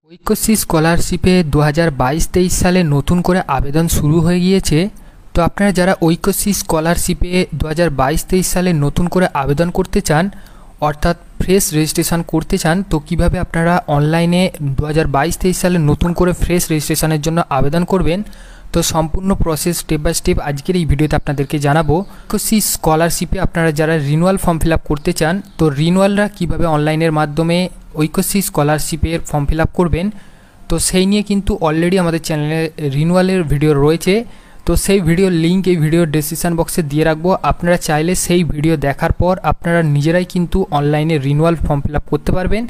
ঐক্যশ্রী স্কলারশিপে 2022-23 সালে নতুন করে আবেদন শুরু হয়ে গিয়েছে। তো আপনারা যারা ঐক্যশ্রী স্কলারশিপে 2022-23 সালে নতুন করে আবেদন করতে চান, অর্থাৎ ফ্রেশ রেজিস্ট্রেশন করতে চান, তো কিভাবে আপনারা অনলাইনে 2022-23 সালে নতুন করে ফ্রেশ রেজিস্ট্রেশনের জন্য আবেদন করবেন, তো সম্পূর্ণ প্রসেস স্টেপ বাই স্টেপ আজকের এই ভিডিওতে আপনাদেরকে জানাবো। ঐক্যশ্রী স্কলারশিপে আপনারা যারা রিনিউয়াল ফর্ম ফিল আপ করতে চান, তো রিনিউয়ালরা কীভাবে অনলাইনের মাধ্যমে ঐক্যশ্রী স্কলারশিপের ফর্ম ফিল আপ করবেন, তো সেই নিয়ে কিন্তু অলরেডি আমাদের চ্যানেলে রিনিউয়ালের ভিডিও রয়েছে। তো সেই ভিডিওর লিঙ্ক এই ভিডিওর ডেসক্রিপশন বক্সে দিয়ে রাখবো। আপনারা চাইলে সেই ভিডিও দেখার পর আপনারা নিজেরাই কিন্তু অনলাইনে রিনিউয়াল ফর্ম ফিল আপ করতে পারবেন।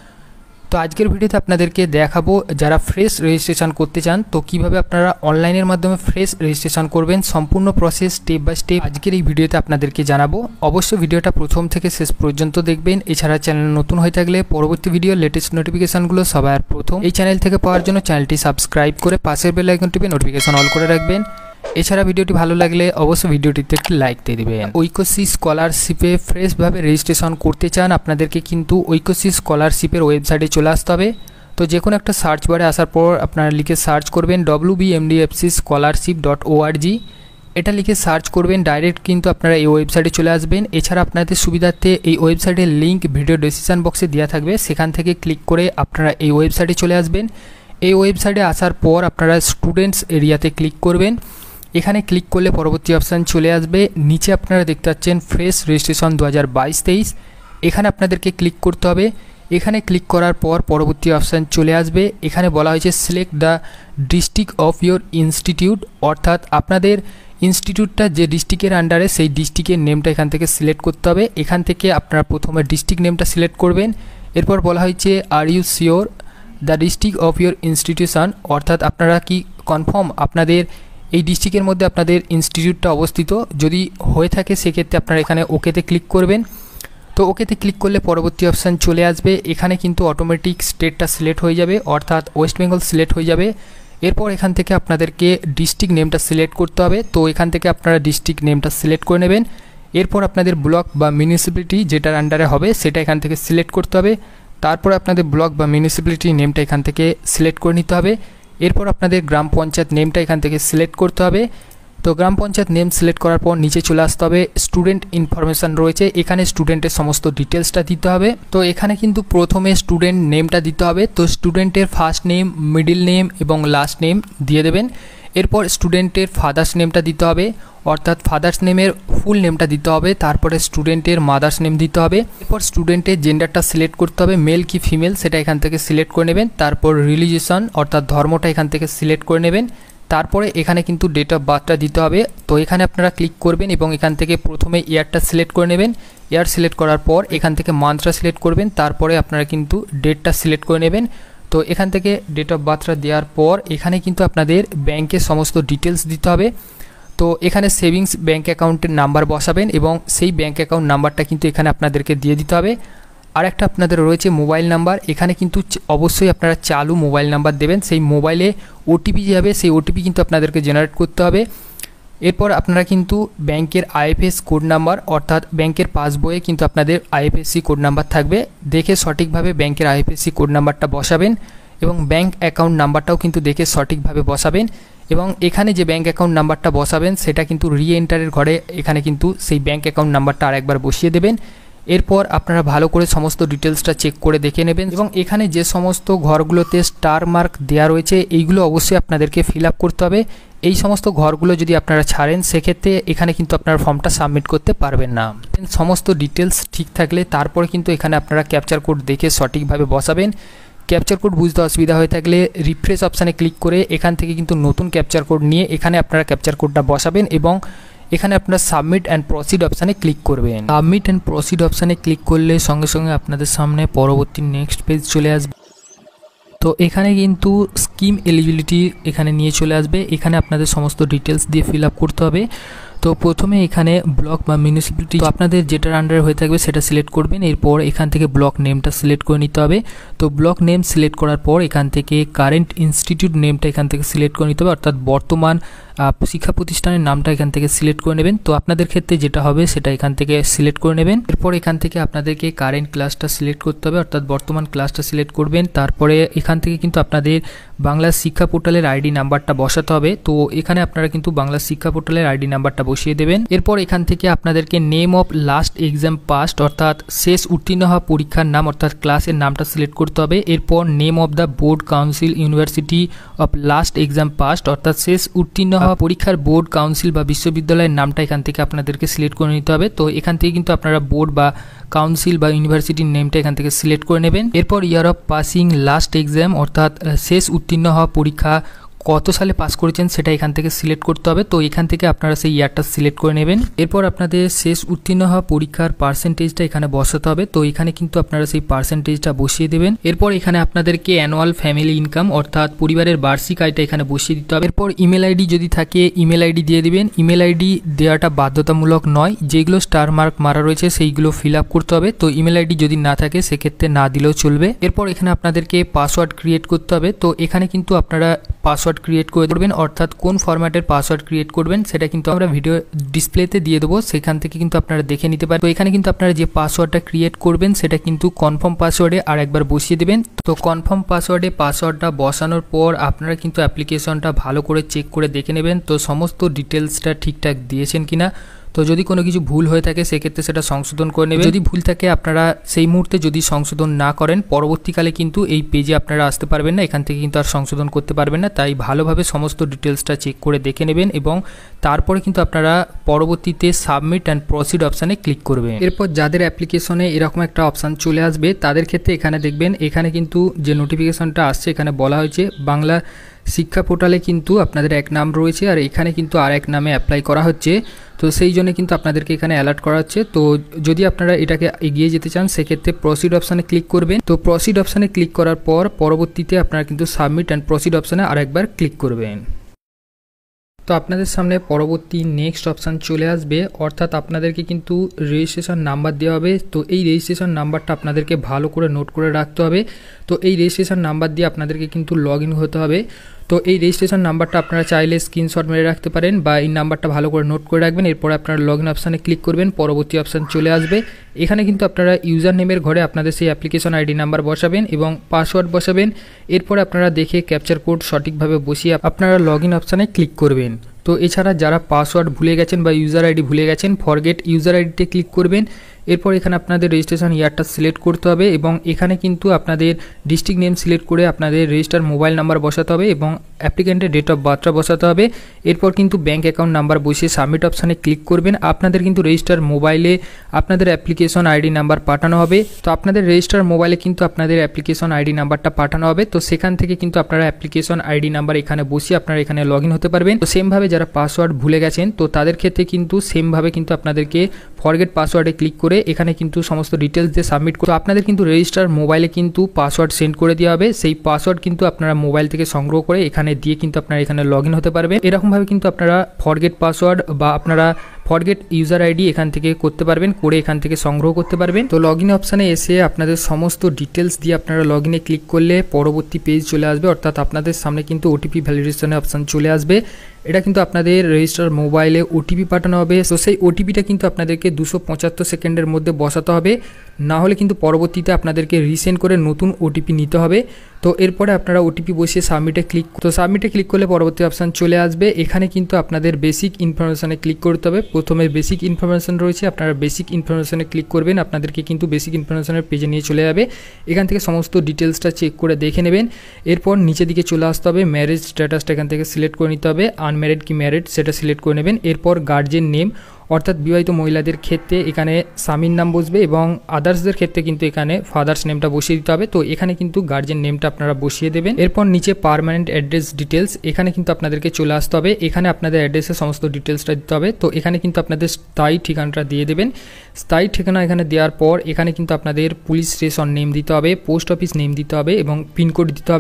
তো আজকের ভিডিওতে আপনাদেরকে দেখাবো যারা ফ্রেশ রেজিস্ট্রেশন করতে চান, তো কিভাবে আপনারা অনলাইনের মাধ্যমে ফ্রেশ রেজিস্ট্রেশন করবেন, সম্পূর্ণ প্রসেস স্টেপ বাই স্টেপ আজকের এই ভিডিওতে আপনাদেরকে জানাবো। অবশ্যই ভিডিওটা প্রথম থেকে শেষ পর্যন্ত দেখবেন। এছাড়া চ্যানেল নতুন হয়ে থাকলে পরবর্তী ভিডিও লেটেস্ট নোটিফিকেশনগুলো সবার প্রথম এই চ্যানেল থেকে পাওয়ার জন্য চ্যানেলটি সাবস্ক্রাইব করে পাশের বেল আইকন টিপে নোটিফিকেশন অল করে রাখবেন। এছাড়া ভিডিওটি ভালো লাগলে অবশ্যই ভিডিওটিতে একটি লাইক দিয়ে দেবেন। ঐক্যশ্রী স্কলারশিপে ফ্রেশভাবে রেজিস্ট্রেশন করতে চান, আপনাদেরকে কিন্তু ঐক্যশ্রী স্কলারশিপের ওয়েবসাইটে চলে আসতে হবে। তো যে কোনো একটা সার্চ বারে আসার পর আপনারা লিখে সার্চ করবেন wbmdfcscholarship.org, এটা লিখে সার্চ করবেন, ডাইরেক্ট কিন্তু আপনারা এই ওয়েবসাইটে চলে আসবেন। এছাড়া আপনাদের সুবিধার্থে এই ওয়েবসাইটের লিঙ্ক ভিডিও ডেসক্রিপশন বক্সে দেওয়া থাকবে, সেখান থেকে ক্লিক করে আপনারা এই ওয়েবসাইটে চলে আসবেন। এই ওয়েবসাইটে আসার পর আপনারা স্টুডেন্টস এরিয়াতে ক্লিক করবেন। এখানে ক্লিক করলে পরবর্তী অপশান চলে আসবে। নিচে আপনারা দেখতে পাচ্ছেন ফ্রেশ রেজিস্ট্রেশন 2022-23, এখানে আপনাদেরকে ক্লিক করতে হবে। এখানে ক্লিক করার পর পরবর্তী অপশান চলে আসবে। এখানে বলা হয়েছে select the district of your institute, অর্থাৎ আপনাদের ইনস্টিটিউটটা যে ডিস্ট্রিক্টের আন্ডারে সেই ডিস্ট্রিক্টের নেমটা এখান থেকে সিলেক্ট করতে হবে। এখান থেকে আপনারা প্রথমে ডিস্ট্রিক্ট নেমটা সিলেক্ট করবেন। এরপর বলা হয়েছে are you sure the district of your institution, অর্থাৎ আপনারা কি কনফার্ম আপনাদের এই ডিস্ট্রিক্টের মধ্যে আপনাদের ইনস্টিটিউটটা অবস্থিত। যদি হয়ে থাকে সেক্ষেত্রে আপনারা এখানে ওকেতে ক্লিক করবেন। তো ওকেতে ক্লিক করলে পরবর্তী অপশান চলে আসবে। এখানে কিন্তু অটোমেটিক স্টেটটা সিলেক্ট হয়ে যাবে, অর্থাৎ ওয়েস্ট বেঙ্গল সিলেক্ট হয়ে যাবে। এরপর এখান থেকে আপনাদেরকে ডিস্ট্রিক্ট নেমটা সিলেক্ট করতে হবে। তো এখান থেকে আপনারা ডিস্ট্রিক্ট নেমটা সিলেক্ট করে নেবেন। এরপর আপনাদের ব্লক বা মিউনিসিপ্যালিটি যেটার আন্ডারে হবে সেটা এখান থেকে সিলেক্ট করতে হবে। তারপর আপনাদের ব্লক বা মিউনিসিপ্যালিটি নেমটা এখান থেকে সিলেক্ট করে নিতে হবে। এরপর আপনাদের গ্রাম পঞ্চায়েত নেমটা এখান থেকে সিলেক্ট করতে হবে। তো গ্রাম পঞ্চায়েত নেম সিলেক্ট করার পর নিচে চলে আসতে হবে। স্টুডেন্ট ইনফরমেশান রয়েছে, এখানে স্টুডেন্টের সমস্ত ডিটেলসটা দিতে হবে। তো এখানে কিন্তু প্রথমে স্টুডেন্ট নেমটা দিতে হবে। তো স্টুডেন্টের ফার্স্ট নেম, মিডিল নেম এবং লাস্ট নেম দিয়ে দেবেন। এরপর স্টুডেন্টের ফাদার্স নেমটা দিতে হবে, অর্থাৎ ফাদার্স নেমের ফুল নেমটা দিতে হবে। তারপরে স্টুডেন্টের মাদার্স নেম দিতে হবে। এরপর স্টুডেন্টের জেন্ডারটা সিলেক্ট করতে হবে, মেল কি ফিমেল সেটা এখান থেকে সিলেক্ট করে নেবেন। তারপর রিলিজিয়ন অর্থাৎ ধর্মটা এখান থেকে সিলেক্ট করে নেবেন। তারপরে এখানে কিন্তু ডেট অফ বার্থটা দিতে হবে। তো এখানে আপনারা ক্লিক করবেন এবং এখান থেকে প্রথমে ইয়ারটা সিলেক্ট করে নেবেন। ইয়ার সিলেক্ট করার পর এখান থেকে মান্থটা সিলেক্ট করবেন। তারপরে আপনারা কিন্তু ডেটটা সিলেক্ট করে নেবেন। তো এখান থেকে ডেট অফ বার্থটা দেওয়ার পর এখানে কিন্তু আপনাদের ব্যাংকের সমস্ত ডিটেলস দিতে হবে। তো এখানে সেভিংস ব্যাঙ্ক অ্যাকাউন্টের নাম্বার বসাবেন এবং সেই ব্যাঙ্ক অ্যাকাউন্ট নাম্বারটা কিন্তু এখানে আপনাদেরকে দিয়ে দিতে হবে। আর একটা আপনাদের রয়েছে মোবাইল নাম্বার, এখানে কিন্তু অবশ্যই আপনারা চালু মোবাইল নাম্বার দেবেন। সেই মোবাইলে ওটিপি যাবে, সেই ওটিপি কিন্তু আপনাদেরকে জেনারেট করতে হবে। এরপর আপনারা কিন্তু ব্যাংকের আইএফএস কোড নাম্বার, অর্থাৎ ব্যাংকের পাসবইয়ে কিন্তু আপনাদের আইএফএসসি কোড নাম্বার থাকবে, দেখে সঠিকভাবে ব্যাংকের আইএফএসসি কোড নাম্বারটা বসাবেন এবং ব্যাংক অ্যাকাউন্ট নাম্বারটাও কিন্তু দেখে সঠিকভাবে বসাবেন। এবং এখানে যে ব্যাংক অ্যাকাউন্ট নাম্বারটা বসাবেন সেটা কিন্তু রিএন্টারের ঘরে এখানে কিন্তু সেই ব্যাংক অ্যাকাউন্ট নাম্বারটা আরেকবার বসিয়ে দেবেন। এরপর আপনারা ভালো করে সমস্ত ডিটেলসটা চেক করে দেখে নেবেন এবং এখানে যে সমস্ত ঘরগুলোতে স্টার মার্ক দেওয়া রয়েছে এইগুলো অবশ্যই আপনাদেরকে ফিল আপ করতে হবে। এই সমস্ত ঘরগুলো যদি আপনারা ছাড়েন সেক্ষেত্রে এখানে কিন্তু আপনারা ফর্মটা সাবমিট করতে পারবেন না। সমস্ত ডিটেলস ঠিক থাকলে তারপরে কিন্তু এখানে আপনারা ক্যাপচার কোড দেখে সঠিকভাবে বসাবেন। ক্যাপচার কোড বুঝতে অসুবিধা হয়ে থাকলে রিফ্রেশ অপশানে ক্লিক করে এখান থেকে কিন্তু নতুন ক্যাপচার কোড নিয়ে এখানে আপনারা ক্যাপচার কোডটা বসাবেন এবং এখানে আপনারা সাবমিট অ্যান্ড প্রসিড অপশানে ক্লিক করবেন। সাবমিট অ্যান্ড প্রসিড অপশানে ক্লিক করলে সঙ্গে সঙ্গে আপনাদের সামনে পরবর্তী নেক্সট পেজ চলে আসবে। তো এখানে কিন্তু স্কিম এলিজিবিলিটি এখানে নিয়ে চলে আসবে। এখানে আপনাদের সমস্ত ডিটেলস দিয়ে ফিল আপ করতে হবে। তো তো প্রথমে এখানে ব্লক বা মিউনিসিপ্যালিটি আপনাদের যেটার আন্ডারে হয়ে থাকবে সেটা সিলেক্ট করবেন। এরপর এখান থেকে ব্লক নেমটা সিলেক্ট করে নিতে হবে। তো ব্লক নেম সিলেক্ট করার পর এখান থেকে কারেন্ট ইনস্টিটিউট নেমটা এখান থেকে সিলেক্ট করে নিতে হবে, অর্থাৎ বর্তমান শিক্ষা প্রতিষ্ঠানের নামটা এখান থেকে সিলেক্ট করে নেবেন। তো আপনাদের ক্ষেত্রে যেটা হবে সেটা এখান থেকে সিলেক্ট করে নেবেন। এরপর এখান থেকে আপনাদেরকে কারেন্ট ক্লাসটা সিলেক্ট করতে হবে, অর্থাৎ বর্তমান ক্লাসটা সিলেক্ট করবেন। তারপরে এখান থেকে কিন্তু আপনাদের বাংলা শিক্ষা পোর্টালের আইডি নাম্বারটা বসাতে হবে। তো এখানে আপনারা কিন্তু বাংলা শিক্ষা পোর্টালের আইডি নাম্বারটা বসিয়ে দেবেন। এরপর এখান থেকে আপনাদেরকে name of last exam passed, অর্থাৎ শেষ উত্তীর্ণ হওয়া পরীক্ষার নাম অর্থাৎ ক্লাসের নামটা সিলেক্ট করতে হবে। এরপর name of the board council university of last exam passed, অর্থাৎ শেষ উত্তীর্ণ হওয়া পরীক্ষার বোর্ড কাউন্সিল বা বিশ্ববিদ্যালয়ের নামটা এখান থেকে আপনাদেরকে সিলেক্ট করে নিতে হবে। তো এখান থেকে কিন্তু আপনারা বোর্ড বা কাউন্সিল বা ইউনিভার্সিটির নেমটা এখান থেকে সিলেক্ট করে নেবেন। এরপর year of passing last exam, অর্থাৎ শেষ উত্তীর্ণ হওয়া পরীক্ষা কত সালে পাস করেছেন সেটা এখান থেকে সিলেক্ট করতে হবে। তো এখান থেকে আপনারা সেই ইয়ারটা সিলেক্ট করে নেবেন। এরপর আপনাদের শেষ উত্তীর্ণ হওয়া পরীক্ষার পার্সেন্টেজটা এখানে বসাতে হবে। তো এখানে কিন্তু আপনারা সেই পার্সেন্টেজটা বসিয়ে দেবেন। এরপর এখানে আপনাদেরকে অ্যানুয়াল ফ্যামিলি ইনকাম অর্থাৎ পরিবারের বার্ষিক আয়টা এখানে বসিয়ে দিতে হবে। এরপর ইমেল আইডি যদি থাকে ইমেল আইডি দিয়ে দিবেন। ইমেল আইডি দেওয়াটা বাধ্যতামূলক নয়, যেগুলো স্টার মার্ক মারা রয়েছে সেইগুলো ফিল আপ করতে হবে। তো ইমেল আইডি যদি না থাকে সেক্ষেত্রে না দিলেও চলবে। এরপর এখানে আপনাদেরকে পাসওয়ার্ড ক্রিয়েট করতে হবে। তো এখানে কিন্তু আপনারা পাসওয়ার্ড ক্রিয়েট করে দেবেন, অর্থাৎ কোন ফরম্যাটের পাসওয়ার্ড ক্রিয়েট করবেন সেটা কিন্তু আমরা ভিডিও ডিসপ্লেতে দিয়ে দেবো, সেখান থেকে কিন্তু আপনারা দেখে নিতে পারেন। তো এখানে কিন্তু আপনারা যে পাসওয়ার্ডটা ক্রিয়েট করবেন সেটা কিন্তু কনফার্ম পাসওয়ার্ডে আর একবার বসিয়ে দেবেন। তো কনফার্ম পাসওয়ার্ডে পাসওয়ার্ডটা বসানোর পর আপনারা কিন্তু অ্যাপ্লিকেশনটা ভালো করে চেক করে দেখে নেবেন তো সমস্ত ডিটেলসটা ঠিকঠাক দিয়েছেন কিনা। তো যদি কোনো কিছু ভুল হয়ে থাকে সেক্ষেত্রে সেটা সংশোধন করে নেবেন। যদি ভুল থাকে আপনারা সেই মুহূর্তে যদি সংশোধন না করেন পরবর্তীকালে কিন্তু এই পেজে আপনারা আসতে পারবেন না, এখান থেকে কিন্তু আর সংশোধন করতে পারবেন না। তাই ভালোভাবে সমস্ত ডিটেলসটা চেক করে দেখে নেবেন এবং তারপরে কিন্তু আপনারা পরবর্তীতে সাবমিট অ্যান্ড প্রসিড অপশানে ক্লিক করবেন। এরপর যাদের অ্যাপ্লিকেশনে এরকম একটা অপশান চলে আসবে তাদের ক্ষেত্রে এখানে দেখবেন এখানে কিন্তু যে নোটিফিকেশনটা আসছে এখানে বলা হয়েছে বাংলা শিক্ষা পোর্টালে কিন্তু আপনাদের এক নাম রয়েছে আর এখানে কিন্তু আর এক নামে অ্যাপ্লাই করা হচ্ছে। তো সেই জন্য কিন্তু আপনাদেরকে এখানে অ্যালার্ট করা হচ্ছে। তো যদি আপনারা এটাকে এগিয়ে যেতে চান সেক্ষেত্রে প্রসিড অপশানে ক্লিক করবেন। তো প্রসিড অপশানে ক্লিক করার পর পরবর্তীতে আপনারা কিন্তু সাবমিট অ্যান্ড প্রসিড অপশানে আরেকবার ক্লিক করবেন। তো আপনাদের সামনে পরবর্তী নেক্সট অপশান চলে আসবে, অর্থাৎ আপনাদেরকে কিন্তু রেজিস্ট্রেশন নাম্বার দেওয়া হবে। তো এই রেজিস্ট্রেশন নাম্বারটা আপনাদেরকে ভালো করে নোট করে রাখতে হবে। তো এই রেজিস্ট্রেশন নাম্বার দিয়ে আপনাদেরকে কিন্তু লগ ইন হতে হবে। তো এই রেজিস্ট্রেশন নাম্বারটা আপনারা চাইলে স্ক্রিনশট মেরে রাখতে পারেন বা এই নাম্বারটা ভালো করে নোট করে রাখবেন। এরপর আপনারা লগ ইন অপশানে ক্লিক করবেন, পরবর্তী অপশান চলে আসবে। এখানে কিন্তু আপনারা ইউজার নেমের ঘরে আপনাদের সেই অ্যাপ্লিকেশন আইডি নাম্বার বসাবেন এবং পাসওয়ার্ড বসাবেন। এরপর আপনারা দেখে ক্যাপচার কোড সঠিকভাবে বসিয়ে আপনারা লগ ইন অপশানে ক্লিক করবেন। তো এছাড়া যারা পাসওয়ার্ড ভুলে গেছেন বা ইউজার আইডি ভুলে গেছেন ফরগেট ইউজার আইডিতে ক্লিক করবেন। এরপর এখানে আপনাদের রেজিস্ট্রেশন ইয়ারটা সিলেক্ট করতে হবে এবং এখানে কিন্তু আপনাদের ডিস্ট্রিক্ট নেম সিলেক্ট করে আপনাদের রেজিস্টার মোবাইল নাম্বার বসাতে হবে এবং অ্যাপ্লিকেন্টের ডেট অফ বার্থটা বসাতে হবে। এরপর কিন্তু ব্যাঙ্ক অ্যাকাউন্ট নাম্বার বসিয়ে সাবমিট অপশানে ক্লিক করবেন। আপনাদের কিন্তু রেজিস্টার মোবাইলে আপনাদের অ্যাপ্লিকেশন আইডি নাম্বার পাঠানো হবে। তো আপনাদের রেজিস্টার মোবাইলে কিন্তু আপনাদের অ্যাপ্লিকেশন আইডি নাম্বারটা পাঠানো হবে। তো সেখান থেকে কিন্তু আপনারা অ্যাপ্লিকেশন আইডি নাম্বার এখানে বসিয়ে আপনারা এখানে লগ ইন হতে পারবেন। তো সেমভাবে যারা পাসওয়ার্ড ভুলে গেছেন তো তাদের ক্ষেত্রে কিন্তু সেমভাবে কিন্তু আপনাদেরকে ফরগেট পাসওয়ার্ডে ক্লিক করে এখানে কিন্তু সমস্ত ডিটেলস দিয়ে সাবমিট করতে আপনাদের কিন্তু রেজিস্টার মোবাইলে কিন্তু পাসওয়ার্ড সেন্ড করে দেওয়া হবে। সেই পাসওয়ার্ড কিন্তু আপনারা মোবাইল থেকে সংগ্রহ করে এখানে দিয়ে কিন্তু আপনারা এখানে লগ ইন হতে পারবেন। এরকমভাবে কিন্তু আপনারা ফরগেট পাসওয়ার্ড বা আপনারা ফরগেট ইউজার আইডি এখান থেকে করতে পারবেন, করে এখান থেকে সংগ্রহ করতে পারবেন। তো লগ ইন অপশানে এসে আপনাদের সমস্ত ডিটেলস দিয়ে আপনারা লগ ইনে ক্লিক করলে পরবর্তী পেজ চলে আসবে, অর্থাৎ আপনাদের সামনে কিন্তু ওটিপি ভ্যালিডেশনের অপশান চলে আসবে। এটা কিন্তু আপনাদের রেজিস্টার মোবাইলে ওটিপি পাঠানো হবে। তো সেই ওটিপিটা কিন্তু আপনাদেরকে 275 সেকেন্ডের মধ্যে বসাতে হবে, না হলে কিন্তু পরবর্তীতে আপনাদেরকে রিসেন্ড করে নতুন ওটিপি নিতে হবে। তো এরপরে আপনারা ওটিপি বসিয়ে সাবমিটে ক্লিক করলে পরবর্তী অপশান চলে আসবে। এখানে কিন্তু আপনাদের বেসিক ইনফরমেশানে ক্লিক করতে হবে। প্রথমে বেসিক ইনফরমেশান রয়েছে, আপনারা বেসিক ইনফরমেশানে ক্লিক করবেন, আপনাদেরকে কিন্তু বেসিক ইনফরমেশানের পেজে নিয়ে চলে যাবে। এখান থেকে সমস্ত ডিটেলসটা চেক করে দেখে নেবেন। এরপর নিচের দিকে চলে আসতে হবে, ম্যারেজ স্ট্যাটাসটা এখান থেকে সিলেক্ট করে নিতে হবে, আনম্যারিড কি ম্যারিড সেটা সিলেক্ট করে নেবেন। এরপর গার্জেন নেম অর্থাৎ বিবাহিত মহিলাদের ক্ষেত্রে এখানে স্বামীর নাম বসবে এবং আদার্সদের ক্ষেত্রে কিন্তু এখানে ফাদার্স নেমটা বসিয়ে দিতে হবে। তো এখানে কিন্তু গার্জেন নেমটা আপনারা বসিয়ে দেবেন। এরপর নিচে পার্মানেন্ট অ্যাড্রেস ডিটেলস এখানে কিন্তু আপনাদেরকে চলে আসতে হবে। এখানে আপনাদের অ্যাড্রেসের সমস্ত ডিটেলসটা দিতে হবে। তো এখানে কিন্তু আপনাদের স্থায়ী ঠিকানাটা দিয়ে দেবেন। স্থায়ী ঠিকানা এখানে দেওয়ার পর এখানে কিন্তু আপনাদের পুলিশ স্টেশন নেম দিতে হবে, পোস্ট অফিস নেম দিতে হবে এবং পিনকোড দিতে হবে।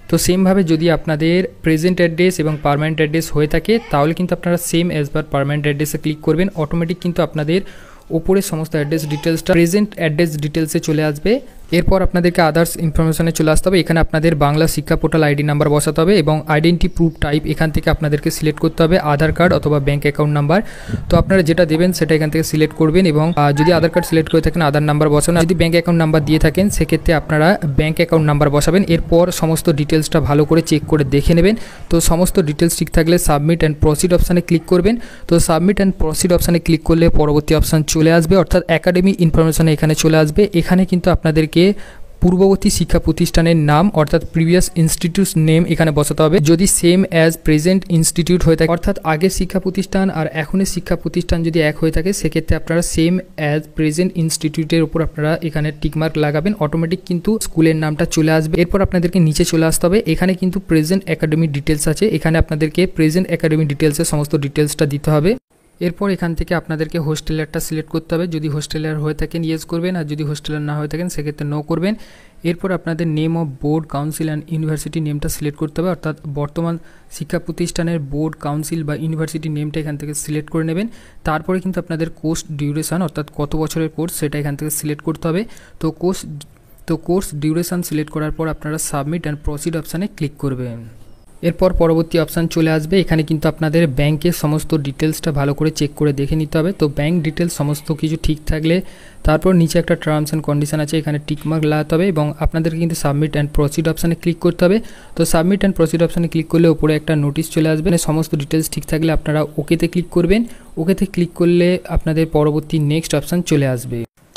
তো সেমভাবে যদি আপনাদের প্রেজেন্ট অ্যাড্রেস এবং পার্মানেন্ট অ্যাড্রেস হয়ে থাকে তাহলে কিন্তু আপনারা সেম অ্যাজ পার পার্মানেন্ট অ্যাড্রেসে ক্লিক করবেন, অটোমেটিক কিন্তু আপনাদের ওপরে সমস্ত অ্যাড্রেস ডিটেলসটা প্রেজেন্ট অ্যাড্রেস ডিটেলসে চলে আসবে। এরপর আপনাদেরকে আদার্স ইনফরমেশনে চলে আসতে হবে। এখানে আপনাদের বাংলা শিক্ষা পোর্টাল আইডি নাম্বার বসাতে হবে এবং আইডেন্টি প্রুফ টাইপ এখান থেকে আপনাদেরকে সিলেক্ট করতে হবে আধার কার্ড অথবা ব্যাঙ্ক অ্যাকাউন্ট নাম্বার। তো আপনারা যেটা দেবেন সেটা এখান থেকে সিলেক্ট করবেন এবং যদি আধার কার্ড সিলেক্ট করে থাকেন আধার নাম্বার বসাবেন, যদি ব্যাঙ্ক অ্যাকাউন্ট নাম্বার দিয়ে থাকেন সেক্ষেত্রে আপনারা ব্যাঙ্ক অ্যাকাউন্ট নাম্বার বসাবেন। এরপর সমস্ত ডিটেলসটা ভালো করে চেক করে দেখে নেবেন। তো সমস্ত ডিটেলস ঠিক থাকলে সাবমিট অ্যান্ড প্রসিড অপশানে ক্লিক করবেন। তো সাবমিট অ্যান্ড প্রসিড অপশানে ক্লিক করলে পরবর্তী অপশান চলে আসবে, অর্থাৎ একাডেমি ইনফরমেশনে এখানে চলে আসবে। এখানে কিন্তু আপনাদেরকে পূর্ববর্তী শিক্ষা প্রতিষ্ঠানের নাম অর্থাৎ প্রিভিয়াস ইনস্টিটিউট নেম এখানে বসাতে হবে। যদি সেম অ্যাজ প্রেজেন্ট ইনস্টিটিউট হয়ে থাকে অর্থাৎ আগের শিক্ষা প্রতিষ্ঠান আর এখনের শিক্ষা প্রতিষ্ঠান যদি এক হয়ে থাকে সেক্ষেত্রে আপনারা সেম অ্যাজ প্রেজেন্ট ইনস্টিটিউটের উপর আপনারা এখানে টিকমার্ক লাগাবেন, অটোমেটিক কিন্তু স্কুলের নামটা চলে আসবে। এরপর আপনাদেরকে নিচে চলে আসতে হবে, এখানে কিন্তু প্রেজেন্ট একাডেমি ডিটেলস আছে, এখানে আপনাদেরকে প্রেজেন্ট একাডেমি ডিটেলসের সমস্ত ডিটেলসটা দিতে হবে। এরপর এখান থেকে আপনাদেরকে হোস্টেলারটা সিলেক্ট করতে হবে, যদি হোস্টেলার হয়ে থাকেন ইয়েস করবেন আর যদি হোস্টেলার না হয়ে থাকেন সেক্ষেত্রে নো করবেন। এরপর আপনাদের name of board council and university নেমটা সিলেক্ট করতে হবে, অর্থাৎ বর্তমান শিক্ষা প্রতিষ্ঠানের বোর্ড কাউন্সিল বা ইউনিভার্সিটি নেমটা এখান থেকে সিলেক্ট করে নেবেন। তারপরে কিন্তু আপনাদের কোর্স ডিউরেশন অর্থাৎ কত বছরের কোর্স সেটা এখান থেকে সিলেক্ট করতে হবে। তো কোর্স ডিউরেশন সিলেক্ট করার পর আপনারা সাবমিট অ্যান্ড প্রসিড অপশানে ক্লিক করবেন। এরপর পরবর্তী অপশান চলে আসবে, এখানে কিন্তু আপনাদের ব্যাংকের সমস্ত ডিটেলসটা ভালো করে চেক করে দেখে নিতে হবে। তো ব্যাংক ডিটেলস সমস্ত কিছু ঠিক থাকলে তারপর নিচে একটা টার্মস অ্যান্ড কন্ডিশন আছে, এখানে টিকমার্ক লাগাতে হবে এবং আপনাদেরকে কিন্তু সাবমিট অ্যান্ড প্রসিড অপশানে ক্লিক করতে হবে। তো সাবমিট অ্যান্ড প্রসিড অপশানে ক্লিক করলে উপরে একটা নোটিশ চলে আসবে, সমস্ত ডিটেলস ঠিক থাকলে আপনারা ওকেতে ক্লিক করবেন। ওকেতে ক্লিক করলে আপনাদের পরবর্তী নেক্সট অপশান চলে আসবে।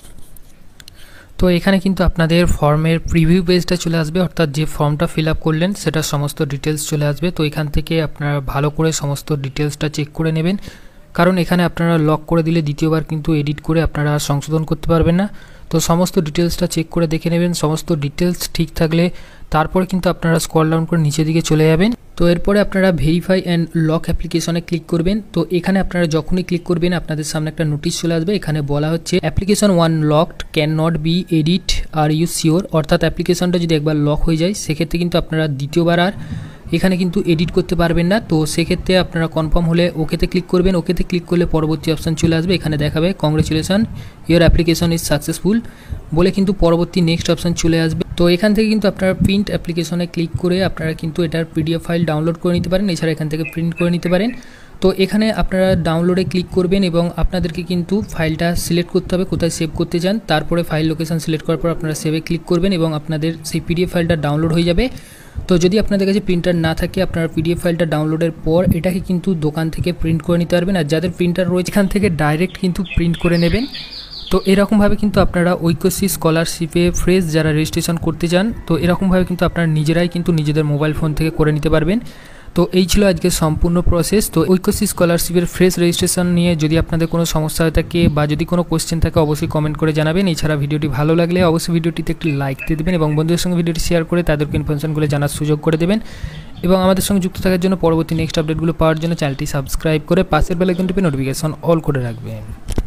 তো এখানে কিন্তু আপনাদের ফর্মের প্রিভিউ পেজটা চলে আসবে, অর্থাৎ যে ফর্মটা ফিল আপ করলেন সেটা সমস্ত ডিটেলস চলে আসবে। তো এখান থেকে আপনারা ভালো করে সমস্ত ডিটেলসটা চেক করে নেবেন, কারণ এখানে আপনারা লক করে দিলে দ্বিতীয়বার কিন্তু এডিট করে আপনারা সংশোধন করতে পারবেন না। তো সমস্ত ডিটেলসটা চেক করে দেখে নেবেন, সমস্ত ডিটেলস ঠিক থাকলে তারপরে কিন্তু আপনারা স্ক্রল ডাউন করে নিচের দিকে চলে যাবেন। তো এরপরে আপনারা ভেরিফাই অ্যান্ড লক অ্যাপ্লিকেশনে ক্লিক করবেন। তো এখানে আপনারা যখনই ক্লিক করবেন আপনাদের সামনে একটা নোটিশ চলে আসবে, এখানে বলা হচ্ছে application 1 locked can not be edit are you sure, অর্থাৎ অ্যাপ্লিকেশনটা যদি একবার লক হয়ে যায় সেক্ষেত্রে কিন্তু আপনারা দ্বিতীয়বার আর এখানে কিন্তু এডিট করতে পারবেন না। তো সেক্ষেত্রে আপনারা কনফার্ম হলে ওকেতে ক্লিক করবেন। ওকেতে ক্লিক করলে পরবর্তী অপশান চলে আসবে, এখানে দেখাবে congratulation your application is successful বলে কিন্তু পরবর্তী নেক্সট অপশান চলে আসবে। তো এখান থেকে কিন্তু আপনারা প্রিন্ট অ্যাপ্লিকেশনে ক্লিক করে আপনারা কিন্তু এটার পিডিএফ ফাইল ডাউনলোড করে নিতে পারেন, এছাড়া এখান থেকে প্রিন্ট করে নিতে পারেন। তো এখানে আপনারা ডাউনলোডে ক্লিক করবেন এবং আপনাদেরকে কিন্তু ফাইলটা সিলেক্ট করতে হবে কোথায় সেভ করতে চান, তারপরে ফাইল লোকেশন সিলেক্ট করার পর আপনারা সেভে ক্লিক করবেন এবং আপনাদের সেই পিডিএফ ফাইলটা ডাউনলোড হয়ে যাবে। তো যদি আপনাদের কাছে প্রিন্টার না থাকে আপনারা পিডিএফ ফাইলটা ডাউনলোডের পর এটাকে কিন্তু দোকান থেকে প্রিন্ট করে নিতে পারবেন, আর যাদের প্রিন্টার রয়েছে এখান থেকে ডাইরেক্ট কিন্তু প্রিন্ট করে নেবেন। তো এরকমভাবে কিন্তু আপনারা ঐক্যশ্রী স্কলারশিপে ফ্রেশ যারা রেজিস্ট্রেশন করতে চান তো এরকমভাবে কিন্তু আপনারা নিজেরাই কিন্তু নিজেদের মোবাইল ফোন থেকে করে নিতে পারবেন। তো এই ছিল আজকের সম্পূর্ণ প্রসেস। তো ঐক্যশ্রী স্কলারশিপের ফ্রেশ রেজিস্ট্রেশন নিয়ে যদি আপনাদের কোনো সমস্যা হয়ে থাকে বা যদি কোনো কোশ্চেন থাকে অবশ্যই কমেন্ট করে জানাবেন। এছাড়া ভিডিওটি ভালো লাগলে অবশ্যই ভিডিওটিতে একটি লাইক দিয়ে দেবেন এবং বন্ধুদের সঙ্গে ভিডিওটি শেয়ার করে তাদেরকে ইনফরমেশনগুলো জানার সুযোগ করে দেবেন এবং আমাদের সঙ্গে যুক্ত থাকার জন্য পরবর্তী নেক্সট আপডেটগুলো পাওয়ার জন্য চ্যানেলটি সাবস্ক্রাইব করে পাশের বেল আইকনটি টিপে নোটিফিকেশন অল করে রাখবেন।